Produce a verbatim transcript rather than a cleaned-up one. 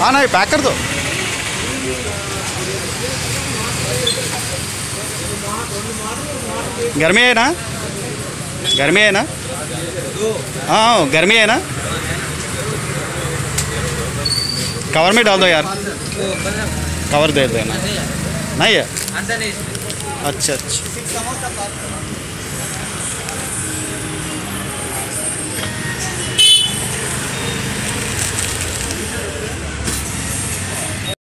हाँ नहीं पैक कर दो। गर्मी है ना, गर्मी है ना, हाँ गर्मी है ना। कवर में डाल दो यार, कवर दे देना। नहीं है, अच्छा अच्छा।